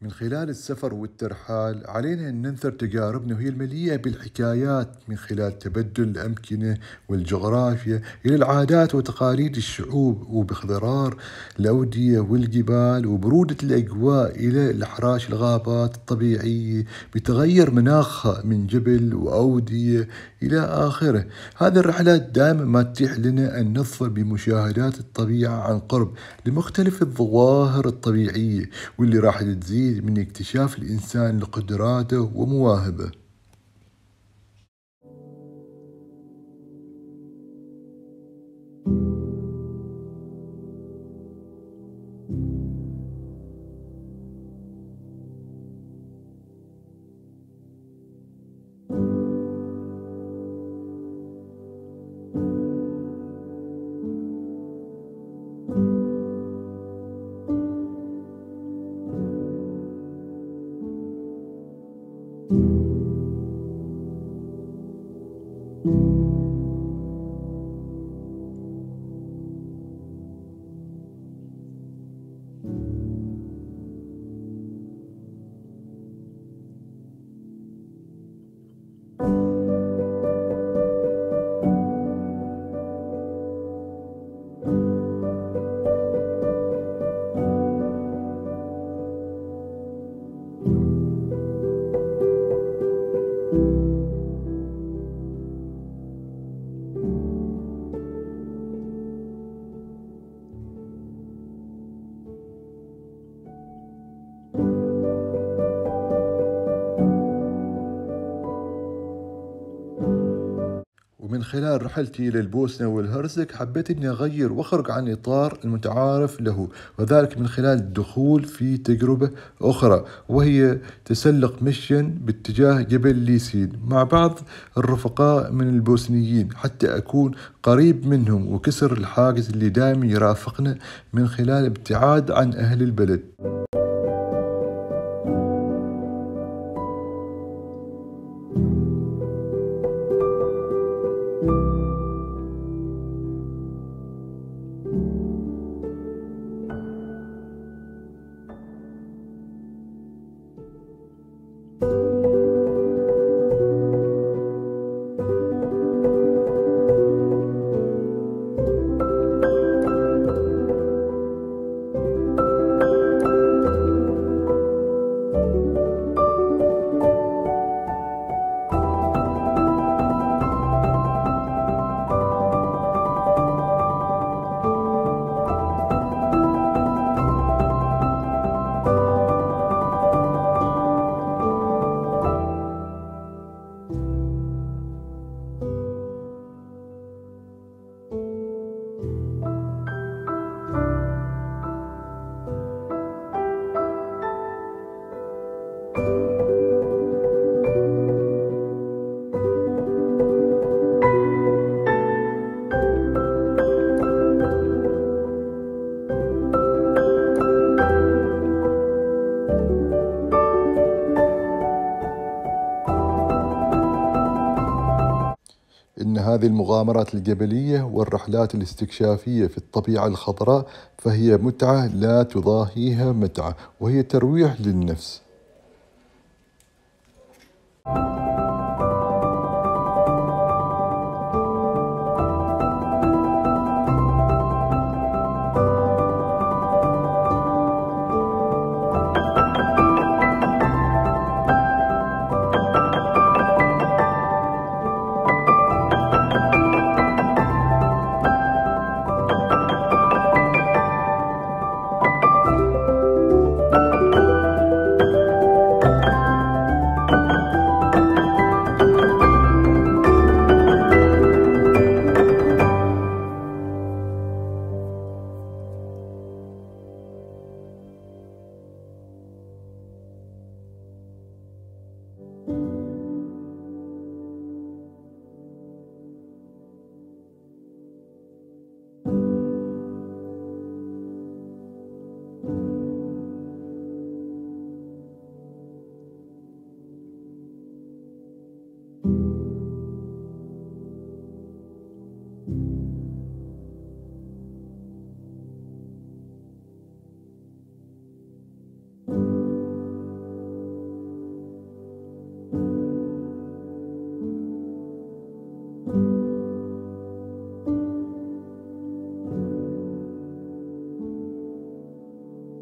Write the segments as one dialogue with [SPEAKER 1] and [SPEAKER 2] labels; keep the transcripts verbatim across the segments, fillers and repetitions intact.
[SPEAKER 1] من خلال السفر والترحال علينا أن ننثر تجاربنا وهي المليئة بالحكايات من خلال تبدل الأمكنة والجغرافيا إلى العادات وتقاليد الشعوب، وباخضرار الأودية والجبال وبرودة الأجواء إلى الأحراش الغابات الطبيعية بتغير مناخها من جبل وأودية إلى آخره. هذه الرحلات دائما ما تتيح لنا أن نظفر بمشاهدات الطبيعة عن قرب لمختلف الظواهر الطبيعية، واللي راح تزيد من اكتشاف الإنسان لقدراته ومواهبه. ومن خلال رحلتي إلى البوسنة والهرسك حبيت أني أغير وأخرج عن إطار المتعارف له، وذلك من خلال الدخول في تجربة أخرى، وهي تسلق مشيا باتجاه جبل ليسين مع بعض الرفقاء من البوسنيين حتى أكون قريب منهم وكسر الحاجز اللي دائما يرافقنا من خلال ابتعاد عن أهل البلد. إن هذه المغامرات الجبلية والرحلات الاستكشافية في الطبيعة الخضراء فهي متعة لا تضاهيها متعة، وهي ترويح للنفس.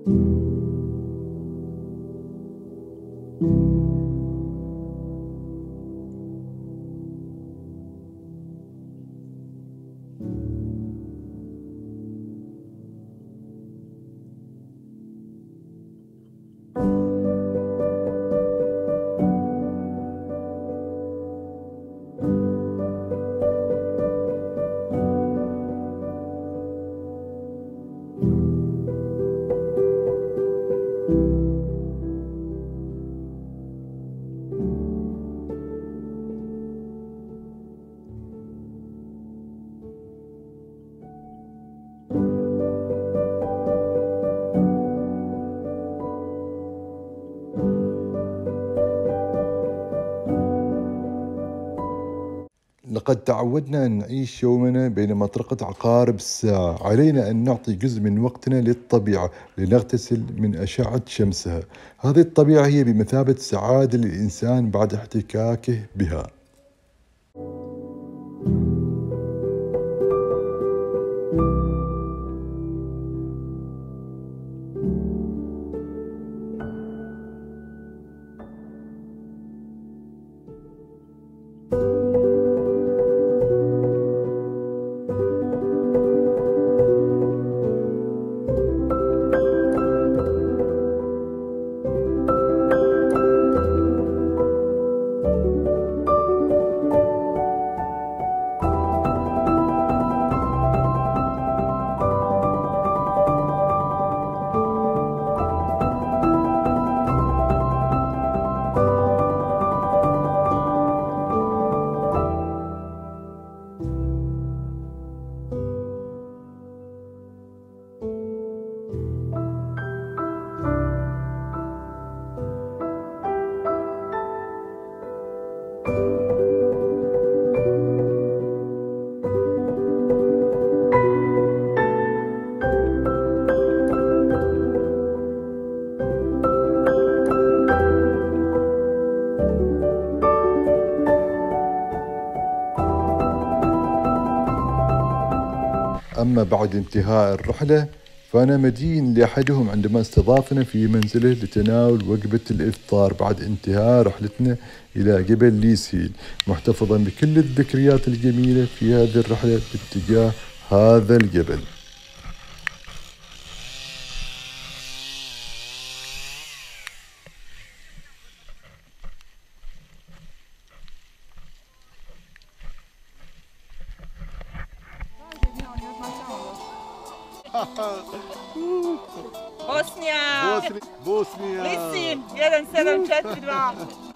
[SPEAKER 1] لقد تعودنا أن نعيش يومنا بين مطرقة عقارب الساعة. علينا أن نعطي جزء من وقتنا للطبيعة لنغتسل من أشعة شمسها. هذه الطبيعة هي بمثابة سعادة للإنسان بعد احتكاكه بها. أما بعد انتهاء الرحلة فأنا مدين لأحدهم عندما استضافنا في منزله لتناول وجبة الإفطار بعد انتهاء رحلتنا إلى جبل ليسهيل، محتفظا بكل الذكريات الجميلة في هذه الرحلة باتجاه هذا الجبل.
[SPEAKER 2] Bosnija!
[SPEAKER 3] Bosnija!
[SPEAKER 2] Mislim, jedan sedam četiri dva.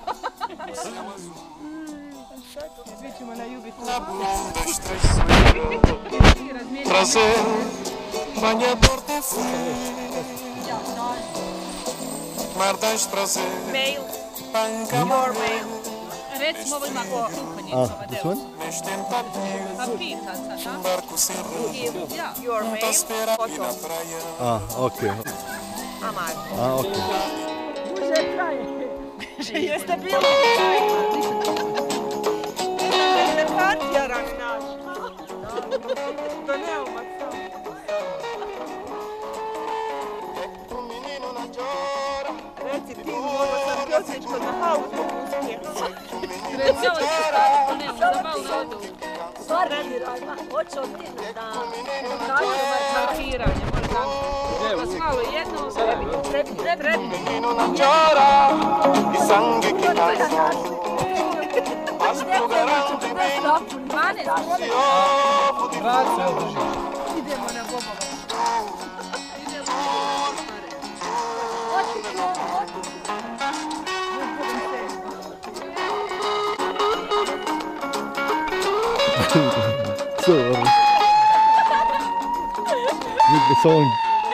[SPEAKER 2] Svi ćemo na Jubicu.
[SPEAKER 4] Prazer, banhador de fé. Mar das prazer.
[SPEAKER 2] Mail.
[SPEAKER 4] Panca
[SPEAKER 2] Your mail.
[SPEAKER 5] Recimo ovo ima ko kuhanje.
[SPEAKER 3] Ah, this one?
[SPEAKER 4] Neste tentativo.
[SPEAKER 5] Pa pita sad,
[SPEAKER 4] Barco sem rumo.
[SPEAKER 5] ja?
[SPEAKER 2] Your
[SPEAKER 4] Tá
[SPEAKER 2] mail.
[SPEAKER 4] esperando na
[SPEAKER 2] Foto.
[SPEAKER 4] praia.
[SPEAKER 3] Ah, okay.
[SPEAKER 2] Amar.
[SPEAKER 3] Ah, okay.
[SPEAKER 2] Jeste bilo? Jeste partjaran naš. To ne umaca.
[SPEAKER 4] O menino não chora.
[SPEAKER 2] Reci ti, možda sam ti osjećao na hausu uspjeha.
[SPEAKER 5] Recimo ti staviti, ne, za malo vodu.
[SPEAKER 6] Hoće od ti da
[SPEAKER 5] Markiranje, možda. Pa s malo jedno, treba.
[SPEAKER 4] O menino não chora. E sangue que cai. Mas fogarão de mim.
[SPEAKER 5] dvanaest.
[SPEAKER 4] Se ovo de
[SPEAKER 2] Idemo na bobova.
[SPEAKER 3] So, with the song.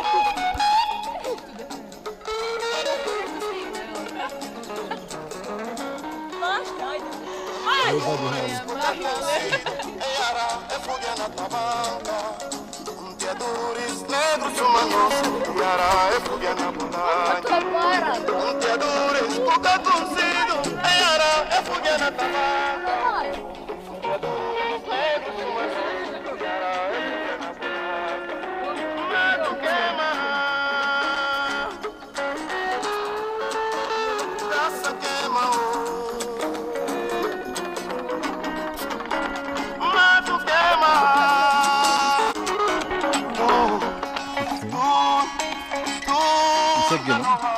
[SPEAKER 4] Era é folha na tabanca. Punteadores negros de uma nossa. Yara é folha na montanha. Punteadores boca torcido. Yara é folha na tabanca. Punteadores negros de uma nossa. Yara é folha na montanha. Mato queima.
[SPEAKER 3] تسقمه